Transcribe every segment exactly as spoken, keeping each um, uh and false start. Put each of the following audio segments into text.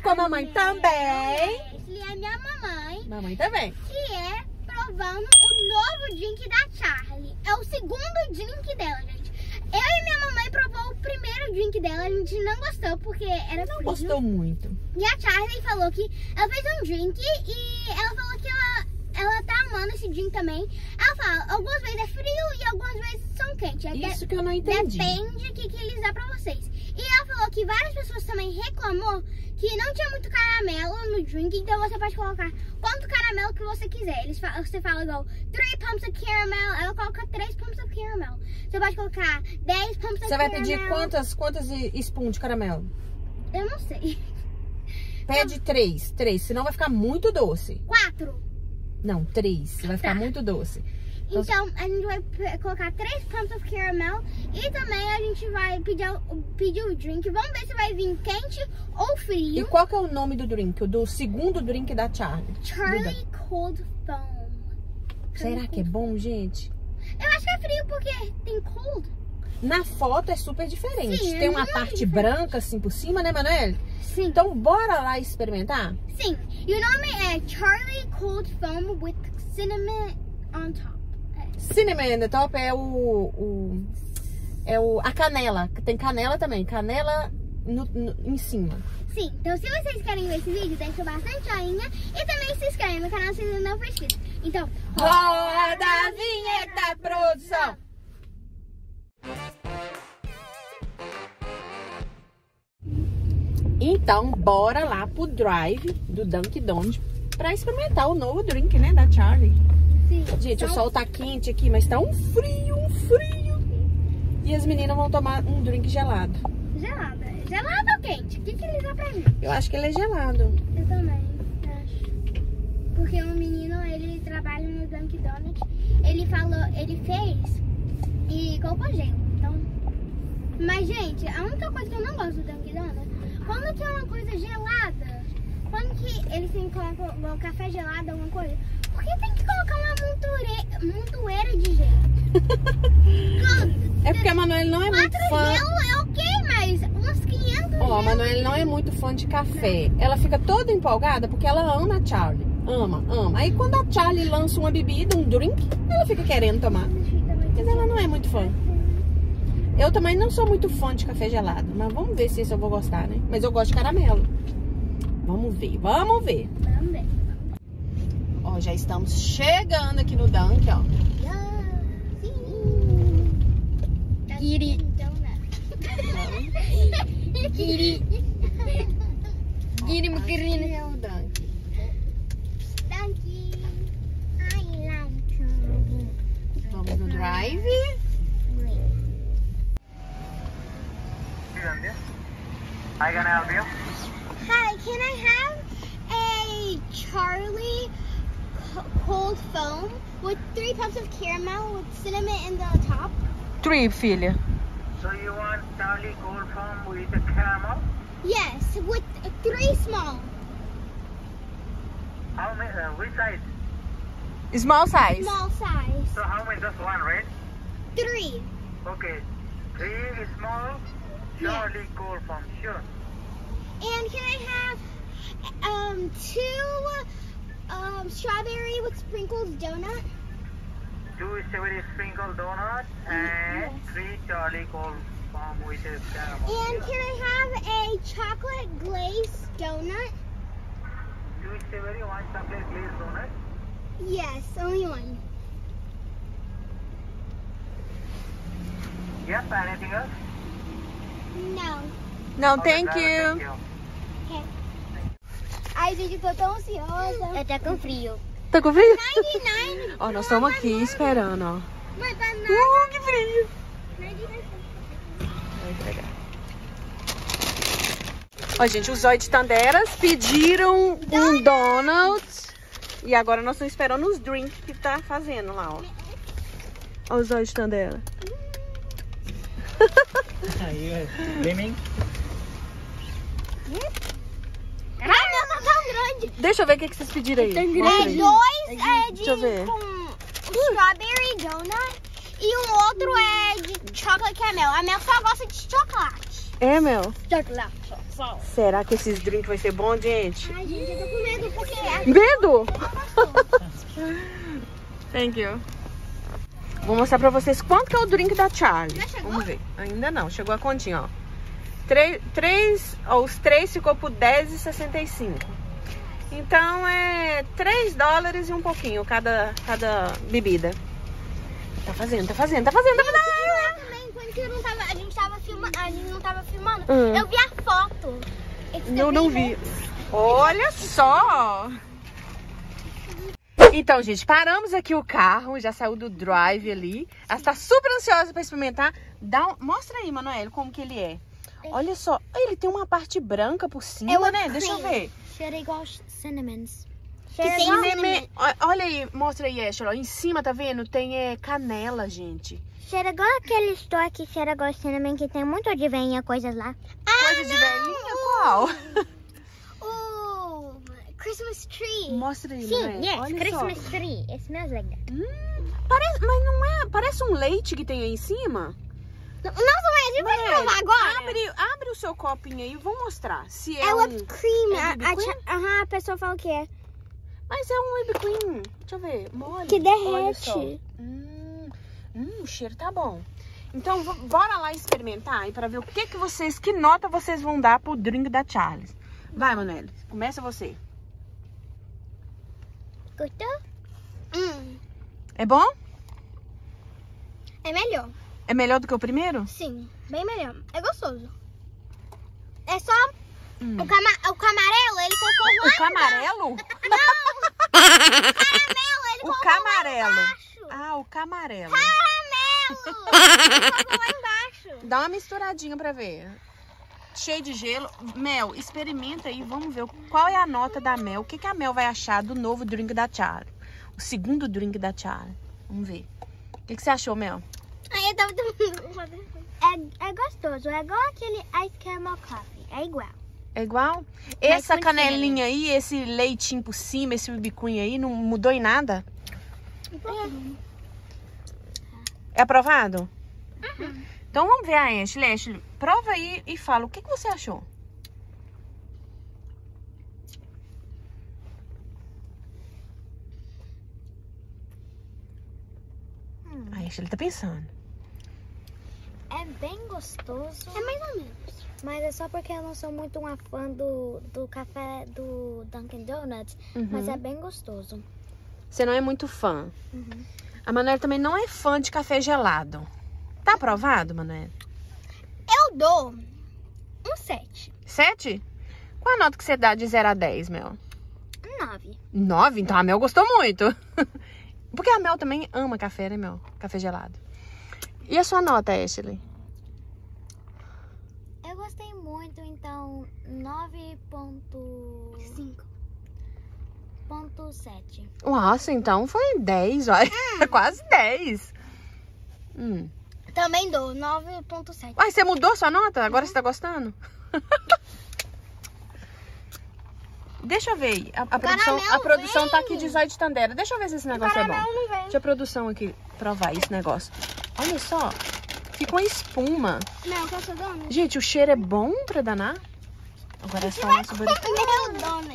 com a mamãe também. E a minha mamãe. Mamãe também. Que é provando o novo drink da Charlie. É o segundo drink dela, gente. Eu e minha mamãe provou o primeiro drink dela. A gente não gostou porque era Não frio. gostou muito. E a Charlie falou que ela fez um drink e ela falou que ela, ela tá amando esse drink também. Ela fala, algumas vezes é frio e algumas vezes são quentes. É Isso de, que eu não entendi. Depende do que, que eles dão pra vocês. E ela falou que várias pessoas também reclamou que não tinha muito caramelo no drink, então você pode colocar quanto caramelo que você quiser. Eles falam, você fala igual, three pumps of caramel, ela coloca três pumps of caramel. Você pode colocar dez pumps of caramel. Você vai pedir quantas, quantas spoons de caramelo? Eu não sei. Pede três, três, senão vai ficar muito doce. Quatro. Não, três, vai ficar Tá. muito doce. Então, a gente vai p- colocar três pumps of caramel e também a gente vai pedir, o- pedir o drink. Vamos ver se vai vir quente ou E frio. qual que é o nome do drink? O do segundo drink da Charlie? Charlie Cold Foam. Será que é bom, gente? Eu acho que é frio porque tem cold. Na foto é super diferente. Sim, é Tem uma muito parte diferente. branca assim por cima, né, Manoel? Sim. Então bora lá experimentar? Sim. E o nome é Charlie Cold Foam with cinnamon on top. É. Cinnamon on the top é o, o é o a canela. Tem canela também, canela no, no- em cima. Sim. Então, se vocês querem ver esse vídeo, deixa bastante joinha e também se inscreve no canal se ainda não for inscrito. Então, Roda a vinheta, produção! Então, bora lá pro drive do Dunkin' Donuts pra experimentar o novo drink, né, da Charlie. sim. Gente, o Então, sol tá quente aqui, mas tá um frio, um frio. E as meninas vão tomar um drink gelado. gelada. Gelada ou quente? O que, que eles dão pra mim? Eu acho que ele é gelado. Eu também, acho. Porque um menino, ele trabalha no Dunkin' Donuts, ele falou, ele fez e colocou gelo, então... Mas, gente, a única coisa que eu não gosto do Dunkin' Donuts, quando tem uma coisa gelada, quando que eles têm que colocar o café gelado, alguma coisa, por que tem que colocar uma monture- montoeira de gelo? É porque a Manoel não é muito Quatro fã. gelo é ok, mas uns quinhentos Ó, a gelo... Manoel não é muito fã de café. Ela fica toda empolgada porque ela ama a Charlie. Ama, ama. Aí quando a Charlie lança uma bebida, um drink, ela fica querendo tomar. Mas ela não é muito fã. Eu também não sou muito fã de café gelado. Mas vamos ver se esse eu vou gostar, né? Mas eu gosto de caramelo. Vamos ver, vamos ver. Vamos ver. Ó, já estamos chegando aqui no Dunkin', ó. Kiri. Kiri. Kiri, Kiri. É o Dunkin'. Vamos no drive. I can help you. Hi, can I have a Charlie co- cold foam with three pumps of caramel with cinnamon in the top? Tree, filha. So you want Charlie Cold Foam with the caramel? Yes, with three small. How many? Uh, which size? Small size. Small size. So how many? Just one, right? Three. Okay. Three small Charlie Cold Foam. Sure. And can I have um two um strawberry with sprinkles donut? Two strawberry sprinkle donut and Yes. three Charlie Cold Foam with the caramel. And can I have a chocolate glaze donut? Two strawberry, one chocolate glazed donut. Yes, only one. Yep. Anything else? No. Não, Okay, thank Clara, you. Thank you. Ai, gente, eu tô tão ansiosa. Eu tô com frio. Tá com frio? noventa e nove. Ó, nós estamos aqui esperando, ó. Mas banana. Uh, que frio. noventa e nove. Vou entregar. Ó, gente, os Zóio de Tanderas pediram um donut. E agora nós estamos esperando os drinks que tá fazendo lá, ó. Ó os Zóio de Tandera. Are you swimming? Ai, meu, tá tão grande. Deixa eu ver o que, que vocês pediram aí. Mostra É, aí. dois é de Deixa eu ver. com strawberry donut e o outro é de chocolate caramel. A Mel só gosta de chocolate. É, Mel? Chocolate. salt. Será que esses drinks vai ser bom, gente? Ai, gente, eu tô com medo porque... Medo? Thank you. Vou mostrar pra vocês quanto que é o drink da Charlie. Já chegou? Vamos ver. Ainda não. Chegou a continha, ó. Três, três, ó, os três ficou por dez e sessenta e cinco. Então é três dólares e um pouquinho cada, cada bebida. Tá fazendo, tá fazendo, tá fazendo, tá fazendo. Eu também, quando que eu não tava, a gente tava filmando, a gente não tava filmando, Hum. eu vi a foto. Eu não vi. Olha só! Então, gente, paramos aqui o carro, já saiu do drive ali. Ela está super ansiosa para experimentar. Dá um... Mostra aí, Manoel, como que ele é. Olha só, ele tem uma parte branca por cima, É né? Deixa eu ver. Cheira igual cinnamons. Que Cheira tem igual neme- Olha aí, mostra aí, Ashley. Em cima, tá vendo? Tem é, canela, gente. Cheira igual aquele store que cheira igual cinnamon, que tem muito de veinha, coisas lá. Coisa de velhinha, qual? O Christmas tree. Mostra aí, Sim, Manoel. yes, Olha Christmas só. tree. It smells like that. Hum, parece, mas não é... Parece um leite que tem aí em cima. Nossa, mas a gente vai Manoel, provar agora. Abre, abre o seu copinho aí e vou mostrar. Se é, É um... whipped cream. é a, whipped a, cream? tia- aham, a pessoa falou que é. Mas é um whipped cream. Deixa eu ver. Mole. Que Olha só. derrete. Hum, hum, o cheiro tá bom. Então, v- bora lá experimentar aí pra ver o que que vocês, que nota vocês vão dar pro drink da Charles. Vai, Manoel. Começa você. Gostou? Hum, É bom? é melhor. É melhor do que o primeiro? Sim, bem melhor. É gostoso. É só Hum. o, cama, o camarelo, ele colocou lá O camarelo? embaixo. Caramelo, ele O colocou camarelo. lá embaixo. Ah, o camarelo. Caramelo! Ele colocou lá embaixo. Dá uma misturadinha pra ver. Cheio de gelo. Mel, experimenta aí, vamos ver qual é a nota da Mel. O que, que a Mel vai achar do novo drink da Charlie? O segundo drink da Charlie. Vamos ver. O que, que você achou, Mel? Aí eu tava tomando. É, é gostoso, é igual aquele Ice Caramel Coffee. É igual. É igual? Mas Essa com canelinha aí, esse leitinho por cima, esse biquinho aí, não mudou em nada? É aprovado? Uhum. Então vamos ver a Ashley. Ashley, prova aí e fala o que, que você achou. Hum. A Ashley tá pensando. É bem gostoso, É mais ou menos. mas é só porque eu não sou muito uma fã do, do café do Dunkin' Donuts, Uhum. mas é bem gostoso. Você não é muito fã. Uhum. A Manuela também não é fã de café gelado. Tá aprovado, Manuela? Eu dou um sete. Sete? Qual a nota que você dá de zero a dez, Mel? Um nove. Nove? Então a Mel gostou muito. Porque a Mel também ama café, né, Mel? Café gelado. E a sua nota, Ashley? Eu gostei muito, então nove ponto sete. Nossa, então foi dez, olha. Quase dez. Hum. Também dou nove ponto sete. Uai, você mudou sua nota? Agora você tá gostando? Deixa eu ver aí. A, a produção, a caramelo produção tá vem. aqui de zóio de Tandera. Deixa eu ver se esse negócio é bom. Caramelo não vem. Deixa a produção aqui provar esse negócio. Olha só. Fica uma espuma. Não, que eu sou dona. Gente, o cheiro é bom pra danar. Agora é só esse barulho. Meu dona.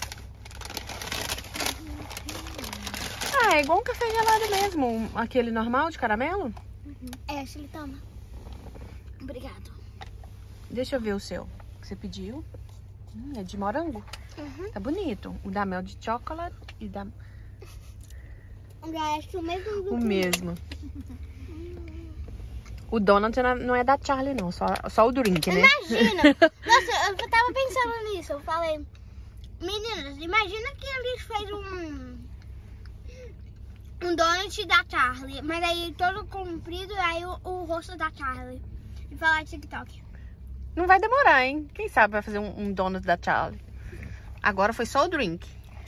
Ah, é igual um café gelado mesmo. um- Aquele normal de caramelo. É, se ele toma. Obrigado. Deixa eu ver o seu. Que você pediu. Hum, é de morango. Uhum. Tá bonito. O da Mel de chocolate e da... Eu acho que o mesmo do O mesmo. O donut não- não é da Charlie, não. Só, só o drink, né? Imagina. Nossa, eu tava pensando nisso. Eu falei, meninas, imagina que eles fez um um donut da Charlie, mas aí todo comprido, aí o, o rosto da Charlie. E falar de TikTok. Não vai demorar, hein? Quem sabe vai fazer um, um donut da Charlie. Agora foi só o drink.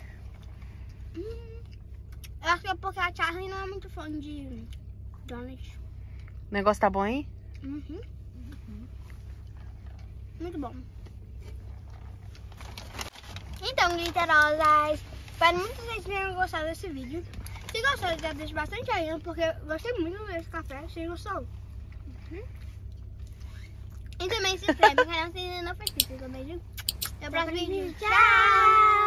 Eu acho que é porque a Charlie não é muito fã de donut. O negócio tá bom, hein? Uhum. Muito bom. Então, glitterosas, espero muito que vocês tenham gostado desse vídeo. Se gostou, já deixa bastante ainda, porque eu gostei muito desse café. Vocês gostou? Uhum. E também se inscreve no canal se ainda não for inscrito. Um beijo. Até o próximo vídeo. Tchau!